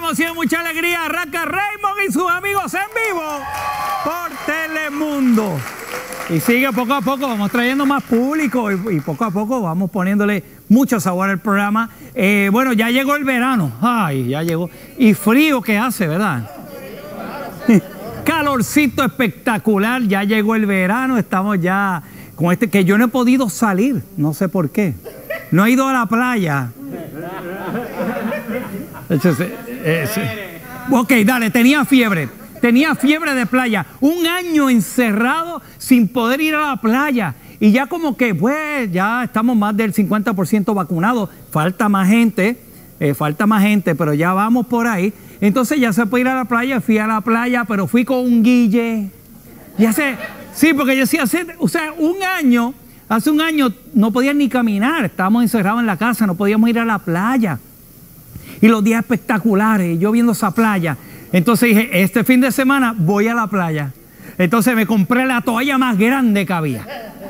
emoción, mucha alegría. Arranca Raymond y sus amigos en vivo por Telemundo. Y sigue poco a poco, vamos trayendo más público y poco a poco vamos poniéndole mucho sabor al programa. Bueno, ya llegó el verano. Ay, ya llegó. Y frío que hace, ¿verdad? Calorcito espectacular, ya llegó el verano, estamos ya con que yo no he podido salir, no sé por qué. No he ido a la playa. Ok, dale, tenía fiebre de playa. Un año encerrado sin poder ir a la playa. Y ya como que, pues, ya estamos más del 50% vacunados. Falta más gente, pero ya vamos por ahí. Entonces ya se puede ir a la playa, fui a la playa, pero fui con un guille. Sí, porque yo decía, o sea, hace un año no podían ni caminar, estábamos encerrados en la casa, no podíamos ir a la playa. Y los días espectaculares, yo viendo esa playa. Entonces dije, este fin de semana voy a la playa. Entonces me compré la toalla más grande que había.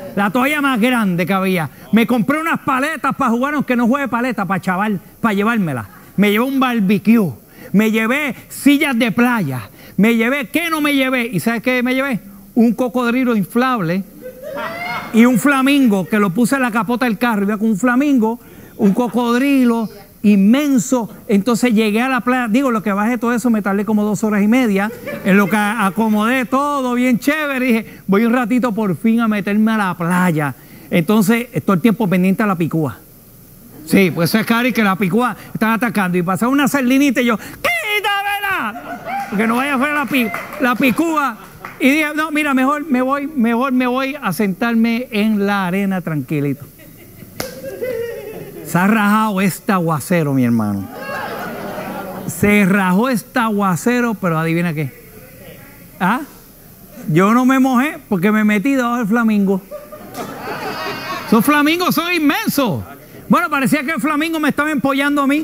Me compré unas paletas para jugar, aunque no juegue paleta, para llevármela. Me llevé un barbecue. Me llevé sillas de playa. ¿Qué no me llevé? ¿Y sabes qué me llevé? Un cocodrilo inflable y un flamingo que lo puse en la capota del carro. Iba con un flamingo, un cocodrilo inmenso. Entonces llegué a la playa. Digo, lo que bajé todo eso me tardé como 2 horas y media. En lo que acomodé todo bien chévere. Dije, voy un ratito por fin a meterme a la playa. Entonces, todo el tiempo pendiente a la picúa. Sí, pues eso es caro y que la picúa están atacando. Y pasaba una sardinita y yo, ¡quítamela! Porque no vaya a fuera la picúa. Y dije, no, mira, mejor me voy a sentarme en la arena tranquilito. Se ha rajado este aguacero, mi hermano. Se rajó este aguacero, pero adivina qué. ¿Ah? Yo no me mojé porque me metí debajo del flamingo. Esos flamingos son inmensos. Bueno, parecía que el flamingo me estaba empollando a mí.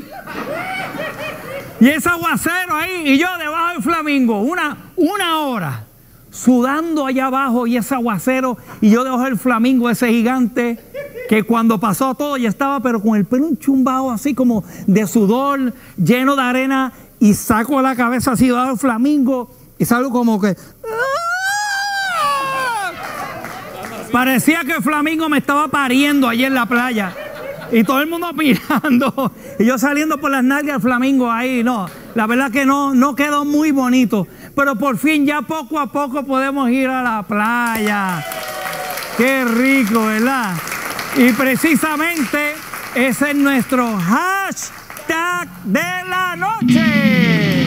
Y ese aguacero ahí, y yo debajo del flamingo, una hora, sudando allá abajo, y ese aguacero, y yo debajo del flamingo, ese gigante, que cuando pasó todo ya estaba, pero con el pelo enchumbado, así como de sudor, lleno de arena, y saco la cabeza así debajo del flamingo, y salgo como que... Parecía que el flamingo me estaba pariendo allí en la playa. Y todo el mundo mirando. Y yo saliendo por las nalgas del flamingo ahí. No, la verdad que no quedó muy bonito. Pero por fin ya poco a poco podemos ir a la playa. Qué rico, ¿verdad? Y precisamente ese es nuestro hashtag de la noche.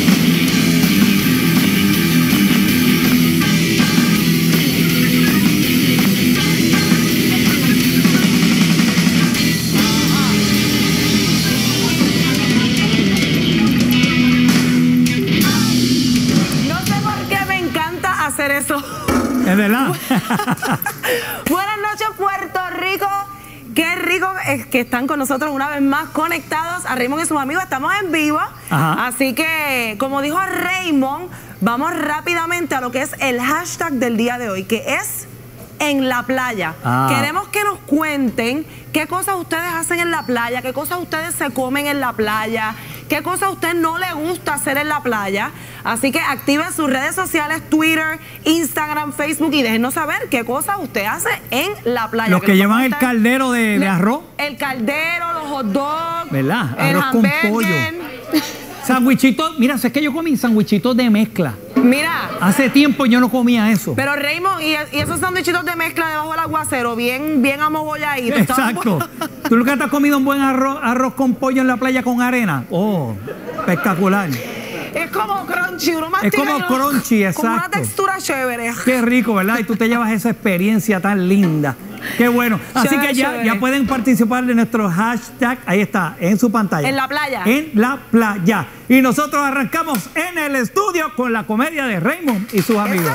Eso. Es verdad. Buenas noches, Puerto Rico. Qué rico es que están con nosotros una vez más conectados a Raymond y sus amigos. Estamos en vivo. Ajá. Así que, como dijo Raymond, vamos rápidamente a lo que es el hashtag del día de hoy, que es en la playa. Queremos que nos cuenten qué cosas ustedes hacen en la playa, qué cosas ustedes se comen en la playa, qué cosas a usted no le gusta hacer en la playa. Así que activen sus redes sociales, Twitter, Instagram, Facebook, y déjenos saber qué cosas usted hace en la playa. Los que llevan el caldero de arroz. El caldero, los hot dogs. ¿Verdad? El arroz con pollo. Sandwichitos, mira, sé que yo comí sandwichitos de mezcla. Mira. Hace tiempo yo no comía eso. Pero Raymond, y esos sandwichitos de mezcla debajo del aguacero, bien amogolladito. Exacto. ¿Tú nunca te has comido un buen arroz con pollo en la playa con arena? Oh, espectacular. Es como crunchy, uno mastica. Es como crunchy, exacto. Como una textura chévere. Qué rico, ¿verdad? Y tú te llevas esa experiencia tan linda. Qué bueno. Así que ya pueden participar de nuestro hashtag. Ahí está, en su pantalla. En la playa. En la playa. Y nosotros arrancamos en el estudio con la comedia de Raymond y sus amigos.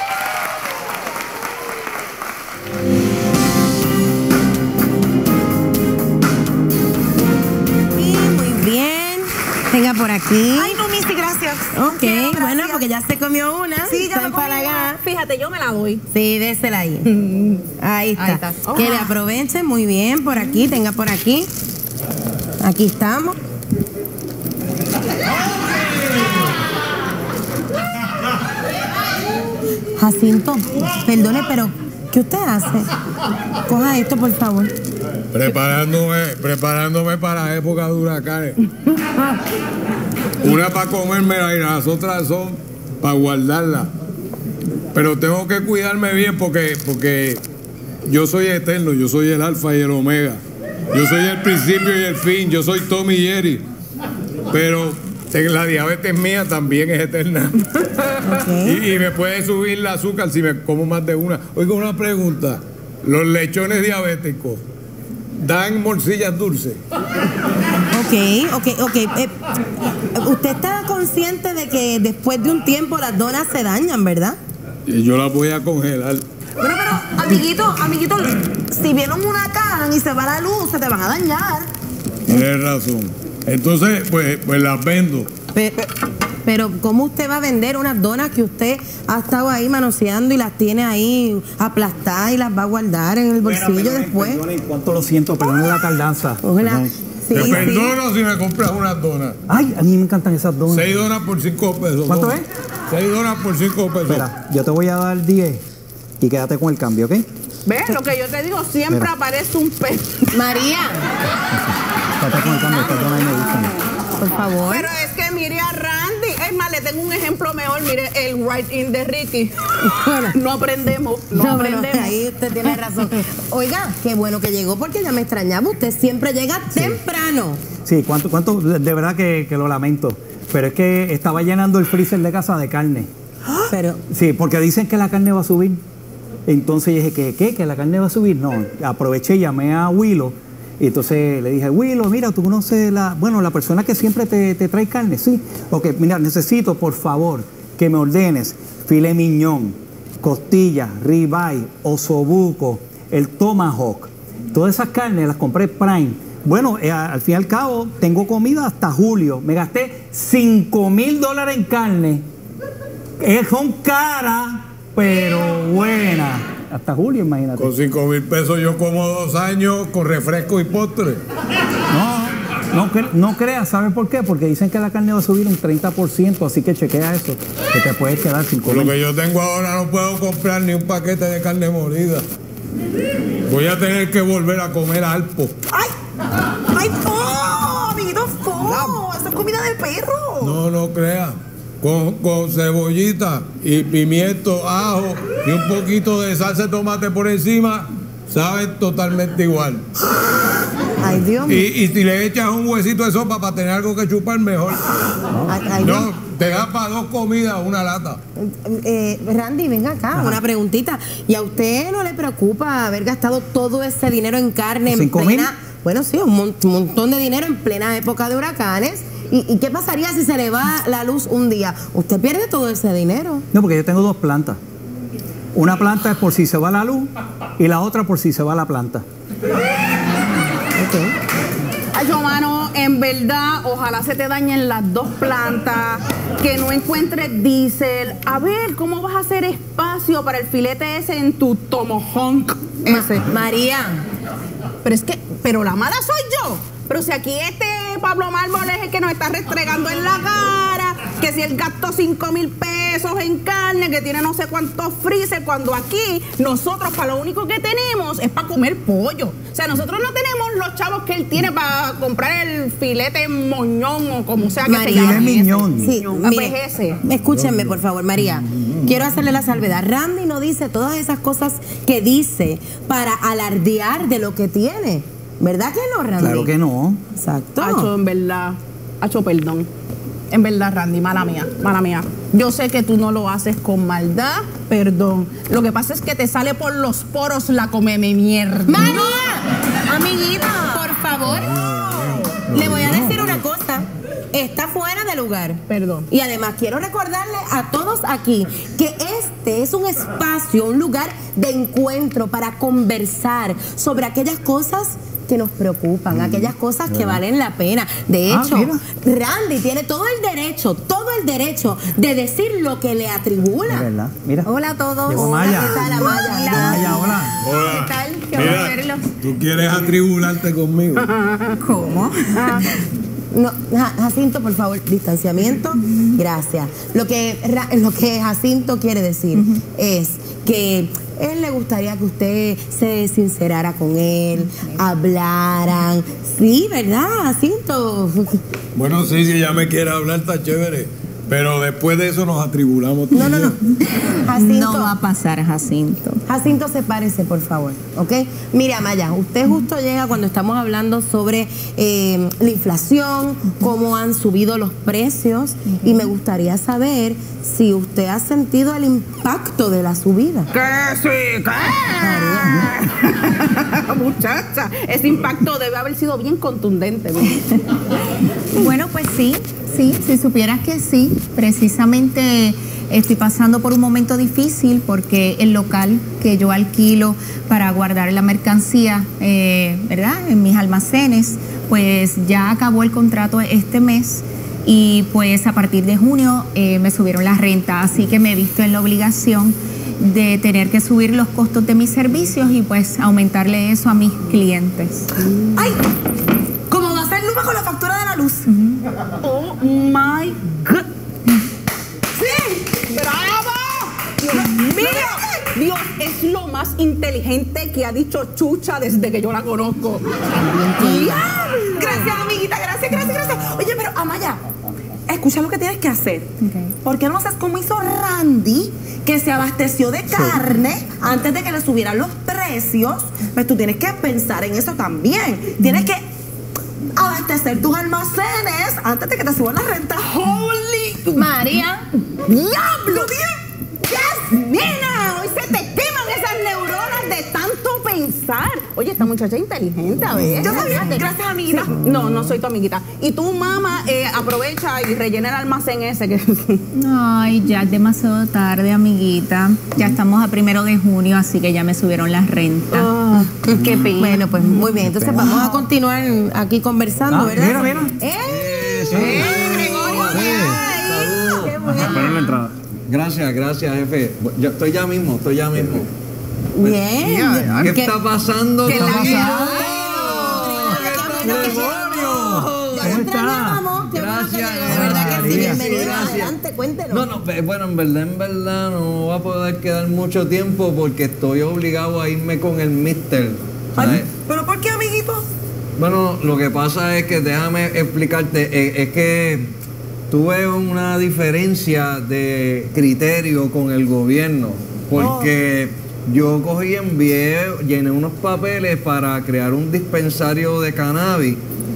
Sí, muy bien. Venga por aquí. Ay, no, Missy, gracias. Ok, bueno, porque ya se comió una. Sí, ya me comí una. Fíjate, yo me la doy. Sí, désela ahí. Ahí está. Que le aprovechen muy bien por aquí, tenga por aquí. Aquí estamos. Jacinto, perdone, pero ¿qué usted hace? Coja esto, por favor. Preparándome para época de huracanes. Una para comérmela y las otras son para guardarla. Pero tengo que cuidarme bien porque yo soy eterno, yo soy el alfa y el omega. Yo soy el principio y el fin, yo soy Tom y Jerry. Pero la diabetes mía también es eterna. Okay. Y me puede subir el azúcar si me como más de una. Oiga, una pregunta. ¿Los lechones diabéticos dan morcillas dulces? Ok. Usted está consciente de que después de un tiempo las donas se dañan, ¿verdad? Y yo las voy a congelar. Bueno, pero, amiguito, si viene un huracán y se va la luz, se te van a dañar. Tienes razón. Entonces, pues las vendo. Pero, ¿cómo usted va a vender unas donas que usted ha estado ahí manoseando y las tiene ahí aplastadas y las va a guardar en el bolsillo después? ¿Cuánto lo siento? Perdone la tardanza. Sí, te perdono si me compras unas donas. Ay, a mí me encantan esas donas. 6 donas por 5 pesos. ¿Cuánto es? 6 donas por 5 pesos. Espera, yo te voy a dar 10 y quédate con el cambio, ¿ok? ¿Ves? Lo que yo te digo, siempre aparece un pez. María. Quédate con el cambio, estas donas me gustan. Por favor. Pero es que mire a Randy. Es más, le tengo un ejemplo mejor. Mire el Right in de Ricky. No aprendemos. Ahí usted tiene razón. Oiga, qué bueno que llegó porque ya me extrañaba. Usted siempre llega temprano. Sí, ¿cuánto? De verdad que lo lamento. Pero es que estaba llenando el freezer de casa de carne. Pero... Sí, porque dicen que la carne va a subir. Entonces dije, ¿Que la carne va a subir? No, aproveché y llamé a Willow. Y entonces le dije, Willow, mira, tú conoces la persona que siempre te trae carne, sí. Ok, mira, necesito, por favor, que me ordenes filet mignon, costilla, ribeye, osobuco, el tomahawk. Todas esas carnes las compré Prime. Bueno, al fin y al cabo, tengo comida hasta julio. Me gasté $5,000 en carne. Son caras, pero buenas. Hasta julio, imagínate. Con 5,000 pesos yo como 2 años con refresco y postre. No creas, ¿sabes por qué? Porque dicen que la carne va a subir un 30%, así que chequea eso, que te puedes quedar sin comer. Lo que yo tengo ahora no puedo comprar ni un paquete de carne molida. Voy a tener que volver a comer alpo. ¡Ay, amiguito, ¡Eso es comida de perro! No creas. Con cebollita y pimiento, ajo y un poquito de salsa de tomate por encima, saben totalmente igual. Ay, Dios mío. Y si le echas un huesito de sopa para tener algo que chupar, mejor. No, te da para 2 comidas una lata. Randy, venga acá, una preguntita. ¿Y a usted no le preocupa haber gastado todo ese dinero en carne en plena... Bueno, sí, un montón de dinero en plena época de huracanes. ¿Y qué pasaría si se le va la luz un día? ¿Usted pierde todo ese dinero? No, porque yo tengo 2 plantas. Una planta es por si se va la luz y la otra por si se va la planta. Ay, mano, en verdad, ojalá se te dañen las 2 plantas, que no encuentres diésel. A ver, ¿cómo vas a hacer espacio para el filete ese en tu tomahawk ese? María. Pero la mala soy yo. Pero si aquí Pablo Mármol es el que nos está restregando en la cara, que si él gastó 5,000 pesos en carne, que tiene no sé cuántos freezer, cuando aquí nosotros para lo único que tenemos es para comer pollo. O sea, nosotros no tenemos los chavos que él tiene para comprar el filete moñón o como sea que se llame. Sí, mire, escúchenme por favor, María. Quiero hacerle la salvedad. Randy no dice todas esas cosas que dice para alardear de lo que tiene. ¿Verdad que no, Randy? Claro que no. Exacto. En verdad, perdón. En verdad, Randy, mala mía. Yo sé que tú no lo haces con maldad, perdón. Lo que pasa es que te sale por los poros la come-me mierda. ¡María! Amiguita, por favor. Le voy a decir una cosa. Está fuera de lugar. Perdón. Y además quiero recordarle a todos aquí que este es un espacio, un lugar de encuentro para conversar sobre aquellas cosas que nos preocupan, aquellas cosas que valen la pena. De hecho, Randy tiene todo el derecho de decir lo que le atribula. ¿Verdad? Mira. Hola a todos. Llegó Maya. ¿Qué tal, Maya? Hola. ¿Qué tal? Qué bueno verlos. ¿Tú quieres atribularte conmigo? ¿Cómo? No, Jacinto, por favor, distanciamiento. Gracias. Lo que Jacinto quiere decir es que él le gustaría que usted se sincerara con él, hablaran. Sí, ¿verdad, Jacinto? Bueno, sí, si ella me quiere hablar, está chévere. Pero después de eso nos atribulamos. No. Jacinto, no va a pasar, Jacinto. Jacinto, sepárese, por favor, ¿ok? Mire, Amaya, usted justo llega cuando estamos hablando sobre la inflación, cómo han subido los precios, y me gustaría saber si usted ha sentido el impacto de la subida. ¿Qué sí? ¿Qué? Muchacha, ese impacto debe haber sido bien contundente. Bueno, pues sí, si supieras que sí, precisamente estoy pasando por un momento difícil porque el local que yo alquilo para guardar la mercancía, ¿verdad?, en mis almacenes, pues ya acabó el contrato este mes y pues a partir de junio me subieron la renta, así que me he visto en la obligación de tener que subir los costos de mis servicios y pues aumentarle eso a mis clientes. ¡Ay! ¿Cómo va a ser Luma con la factura de la luz? Oh my God. ¡Sí! ¡Bravo! Dios mío, Dios es lo más inteligente que ha dicho Chucha desde que yo la conozco. Gracias, amiguita, gracias. Oye, pero Amaya, escucha lo que tienes que hacer. ¿Por qué no haces como hizo Randy, que se abasteció de carne antes de que le subieran los precios? Pues tú tienes que pensar en eso también. Tienes que abastecer tus almacenes antes de que te suban la renta. ¡Holy María. ¡Diablo! ¡Yes! Nena! Hoy se te queman esas neuronas de tanto pensar. Oye, esta muchacha es inteligente, a ver. Yo sabía. Gracias, amiguita. No, no soy tu amiguita. Y tú, mamá, aprovecha y rellena el almacén ese. Ay, ya es demasiado tarde, amiguita. Ya estamos a 1 de junio, así que ya me subieron las rentas. Qué pena. Bueno, pues muy bien. Entonces vamos a continuar aquí conversando, ¿verdad? Mira. Gregorio! Qué bueno. Esperen la entrada. Gracias, jefe. Yo estoy ya mismo. Bien. ¿Qué está pasando? Que la Ya lo extrañábamos. Gracias. De verdad que sí, bienvenido. Gracias. Adelante, cuéntenos. Bueno, en verdad no voy a poder quedar mucho tiempo porque estoy obligado a irme con el mister. ¿Sabes? ¿Pero por qué, amiguito? Bueno, lo que pasa es que, déjame explicarte, es que tuve una diferencia de criterio con el gobierno, porque yo cogí, llené unos papeles para crear un dispensario de cannabis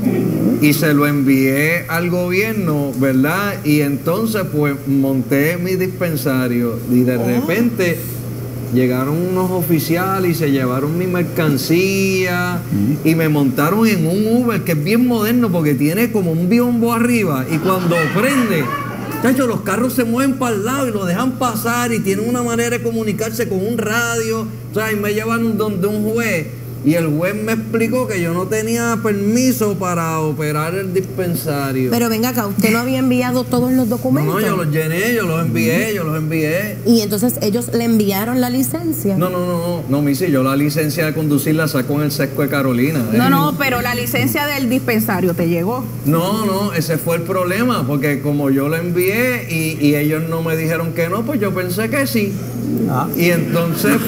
y se lo envié al gobierno, ¿verdad? Y entonces pues monté mi dispensario y de repente llegaron unos oficiales y se llevaron mi mercancía y me montaron en un Uber que es bien moderno porque tiene como un biombo arriba y cuando prende, chacho, los carros se mueven para el lado y lo dejan pasar y tienen una manera de comunicarse con un radio. O sea, y me llevan donde un juez y el juez me explicó que yo no tenía permiso para operar el dispensario. Pero venga acá, ¿usted no había enviado todos los documentos? No, yo los llené, yo los envié. Y entonces ellos le enviaron la licencia. No, Missy, yo la licencia de conducir la saco en el sesco de Carolina. No, pero la licencia del dispensario te llegó. No, ese fue el problema, porque como yo lo envié y ellos no me dijeron que no, pues yo pensé que sí. Y entonces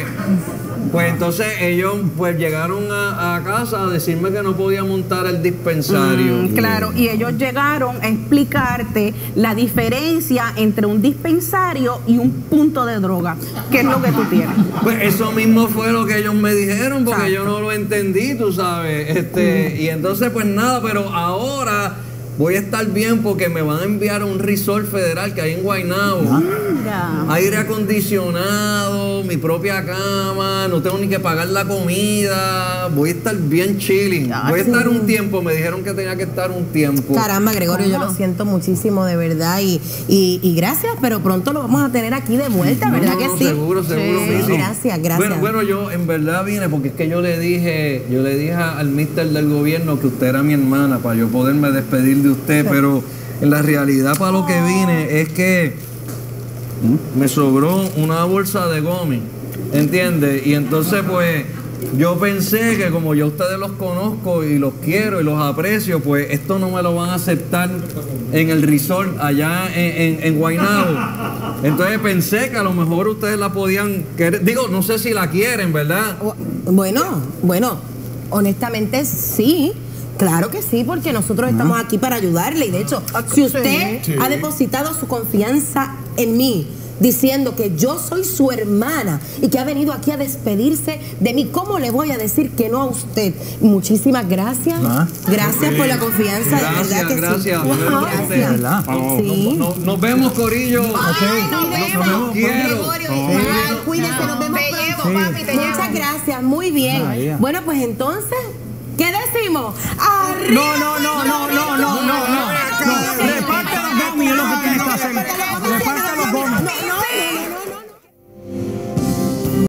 pues entonces ellos pues llegaron a casa a decirme que no podía montar el dispensario. Claro, y ellos llegaron a explicarte la diferencia entre un dispensario y un punto de droga. ¿Qué es lo que tú tienes? Pues eso mismo fue lo que ellos me dijeron, porque yo no lo entendí, tú sabes. Y entonces pues nada, pero ahora voy a estar bien porque me van a enviar a un resort federal que hay en Guaynabo. Aire acondicionado, mi propia cama, no tengo ni que pagar la comida. Voy a estar bien chilling. Voy a estar un tiempo, me dijeron que tenía que estar un tiempo. Caramba, Gregorio, yo lo siento muchísimo, de verdad. Y gracias, pero pronto lo vamos a tener aquí de vuelta, ¿verdad que sí? Seguro, Sí. Missy. Gracias. Bueno, yo en verdad vine porque es que yo le dije al mister del gobierno que usted era mi hermana para yo poderme despedir de usted, pero en la realidad para lo que vine es que me sobró una bolsa de gomi, ¿entiendes? Y entonces pues yo pensé que como yo a ustedes los conozco y los quiero y los aprecio, pues esto no me lo van a aceptar en el resort allá en Guaynabo. Entonces pensé que a lo mejor ustedes la podían querer. Digo, no sé si la quieren, ¿verdad? Bueno, honestamente sí. Claro que sí, porque nosotros estamos aquí para ayudarle. Y de hecho, si usted ha depositado su confianza en mí, diciendo que yo soy su hermana y que ha venido aquí a despedirse de mí, ¿cómo le voy a decir que no a usted? Muchísimas gracias. Gracias por la confianza. Gracias, de verdad que gracias. sí. Gracias. Sí. Nos vemos, corillo. Nos quiero. Cuídese, nos vemos pronto. Papi, te Muchas gracias, muy bien. Bueno, pues entonces, ¿qué decimos? ¡Arriba! No.